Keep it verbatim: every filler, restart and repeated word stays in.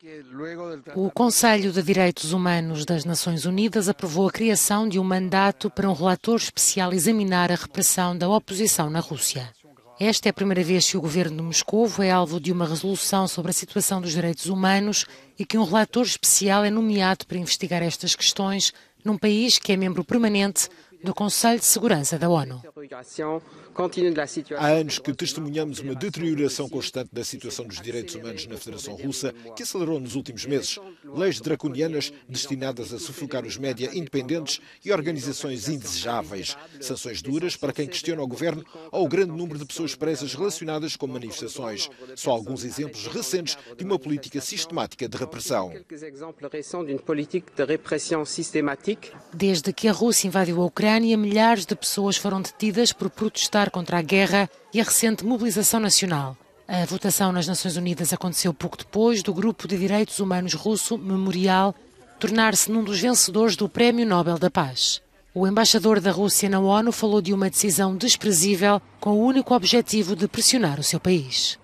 O Conselho de Direitos Humanos das Nações Unidas aprovou a criação de um mandato para um relator especial examinar a repressão da oposição na Rússia. Esta é a primeira vez que o governo de Moscovo é alvo de uma resolução sobre a situação dos direitos humanos e que um relator especial é nomeado para investigar estas questões num país que é membro permanente do Conselho de Segurança da ONU. Há anos que testemunhamos uma deterioração constante da situação dos direitos humanos na Federação Russa, que acelerou nos últimos meses. Leis draconianas destinadas a sufocar os média independentes e organizações indesejáveis. Sanções duras para quem questiona o governo ou o grande número de pessoas presas relacionadas com manifestações. Só alguns exemplos recentes de uma política sistemática de repressão. Desde que a Rússia invadiu a Ucrânia, milhares de pessoas foram detidas por protestar contra a guerra e a recente mobilização nacional. A votação nas Nações Unidas aconteceu pouco depois do Grupo de Direitos Humanos russo Memorial tornar-se num dos vencedores do Prémio Nobel da Paz. O embaixador da Rússia na ONU falou de uma decisão desprezível com o único objetivo de pressionar o seu país.